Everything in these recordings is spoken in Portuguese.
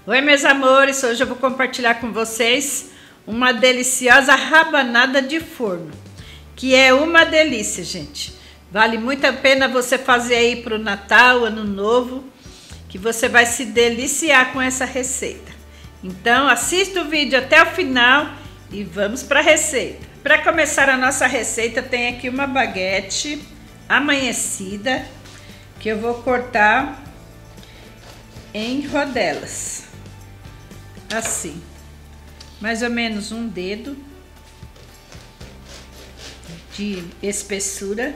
Oi, meus amores, hoje eu vou compartilhar com vocês uma deliciosa rabanada de forno, que é uma delícia, gente. Vale muito a pena você fazer aí para o Natal, Ano Novo, que você vai se deliciar com essa receita. Então, assista o vídeo até o final e vamos para a receita. Para começar a nossa receita, tem aqui uma baguete amanhecida, que eu vou cortar em rodelas. Assim, mais ou menos um dedo de espessura.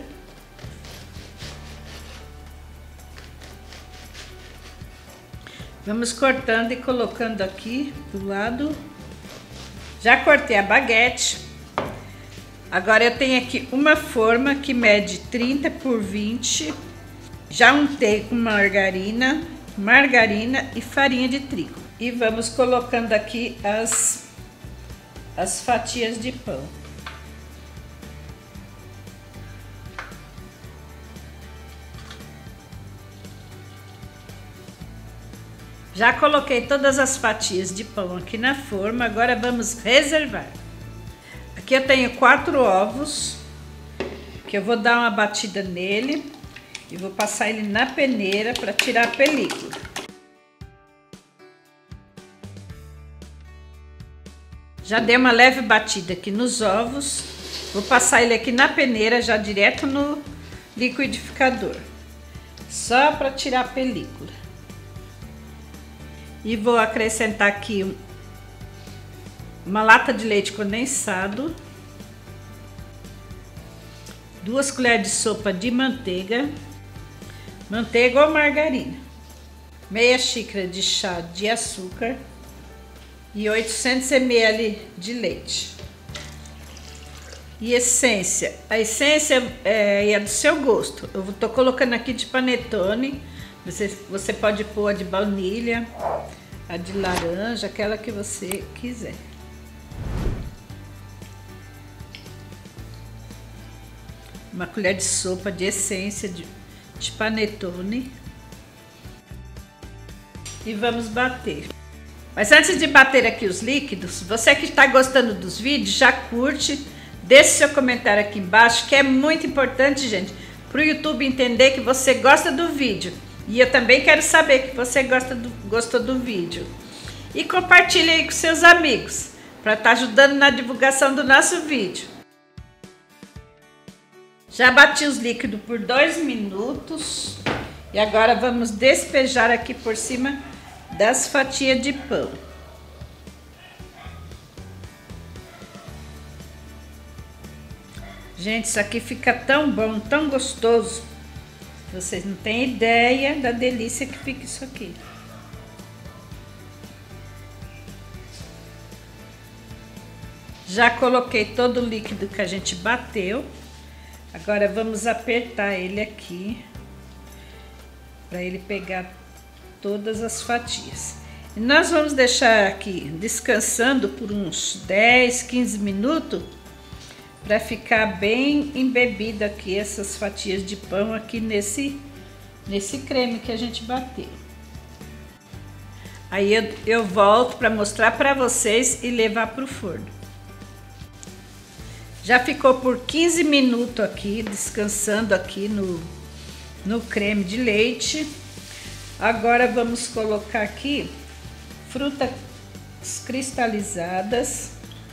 Vamos cortando e colocando aqui do lado. Já cortei a baguete. Agora eu tenho aqui uma forma que mede 30 por 20. Já untei com margarina e farinha de trigo. E vamos colocando aqui as fatias de pão. Já coloquei todas as fatias de pão aqui na forma, agora vamos reservar. Aqui eu tenho 4 ovos, que eu vou dar uma batida nele e vou passar ele na peneira para tirar a película. Já dei uma leve batida aqui nos ovos, vou passar ele aqui na peneira, já direto no liquidificador, só para tirar a película. E vou acrescentar aqui uma lata de leite condensado, 2 colheres de sopa de manteiga ou margarina, meia xícara de chá de açúcar e 800 ml de leite. E essência, a essência é do seu gosto. Eu tô colocando aqui de panetone, você pode pôr a de baunilha, a de laranja, aquela que você quiser. Uma colher de sopa de essência de panetone. E vamos bater. Mas antes de bater aqui os líquidos, você que está gostando dos vídeos, já curte, deixe seu comentário aqui embaixo, que é muito importante, gente, para o YouTube entender que você gosta do vídeo. E eu também quero saber que você gostou do vídeo. E compartilhe aí com seus amigos, para estar ajudando na divulgação do nosso vídeo. Já bati os líquidos por 2 minutos. E agora vamos despejar aqui por cima das fatias de pão. Gente, isso aqui fica tão bom, tão gostoso. Vocês não têm ideia da delícia que fica isso aqui. Já coloquei todo o líquido que a gente bateu. Agora vamos apertar ele aqui para ele pegar todas as fatias. E nós vamos deixar aqui descansando por uns 10, 15 minutos para ficar bem embebido aqui essas fatias de pão aqui nesse creme que a gente bateu. Aí eu volto para mostrar para vocês e levar para o forno. Já ficou por 15 minutos aqui descansando aqui no creme de leite. Agora vamos colocar aqui frutas cristalizadas.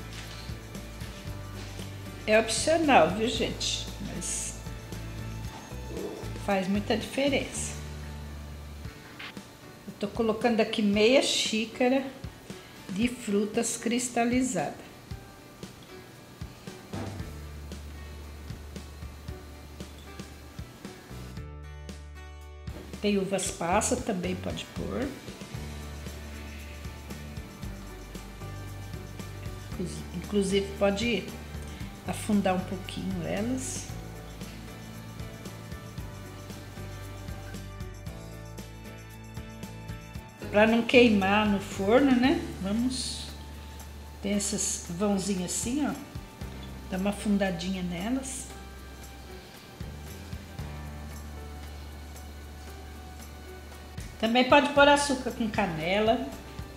É opcional, viu, gente? Mas faz muita diferença. Eu tô colocando aqui meia xícara de frutas cristalizadas. Tem uvas passas, também pode pôr. Inclusive pode afundar um pouquinho elas. Para não queimar no forno, né? Vamos... Tem essas vãozinhas assim, ó. Dá uma afundadinha nelas. Também pode pôr açúcar com canela.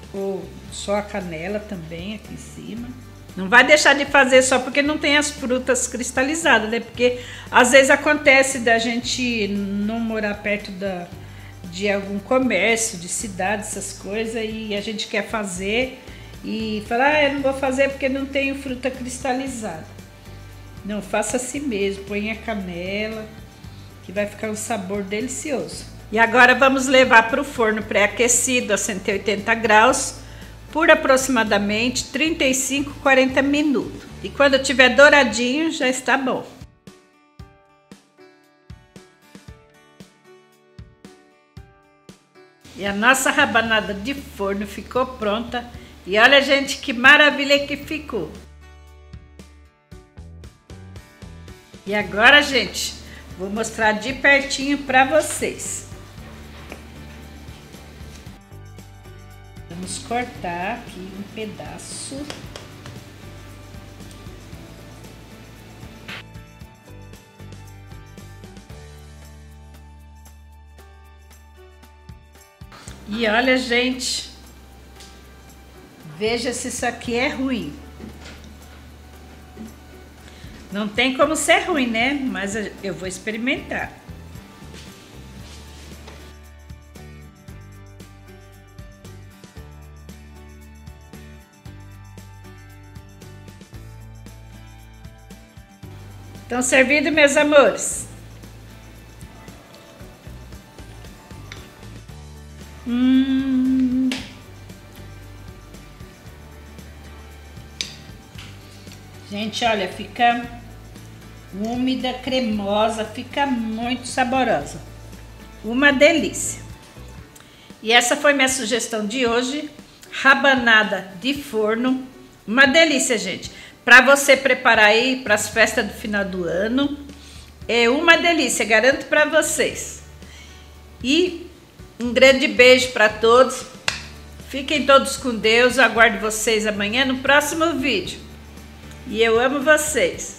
ou só a canela também aqui em cima. Não vai deixar de fazer só porque não tem as frutas cristalizadas, né? Porque às vezes acontece da gente não morar perto de algum comércio, de cidade, essas coisas, e a gente quer fazer e falar, eu não vou fazer porque não tenho fruta cristalizada. Não, faça assim mesmo, põe a canela, que vai ficar um sabor delicioso. E agora vamos levar para o forno pré-aquecido a 180 graus, por aproximadamente 35, 40 minutos. E quando tiver douradinho, já está bom. E a nossa rabanada de forno ficou pronta. E olha, gente, que maravilha que ficou. E agora, gente, vou mostrar de pertinho para vocês. Vamos cortar aqui um pedaço. E olha, gente, veja se isso aqui é ruim. Não tem como ser ruim, né? Mas eu vou experimentar. Estão servidos, meus amores? Gente, olha, fica úmida, cremosa, fica muito saborosa. Uma delícia. E essa foi minha sugestão de hoje, rabanada de forno. Uma delícia, gente. Para você preparar aí para as festas do final do ano, é uma delícia, garanto para vocês. E um grande beijo para todos. Fiquem todos com Deus. Aguardo vocês amanhã no próximo vídeo. E eu amo vocês.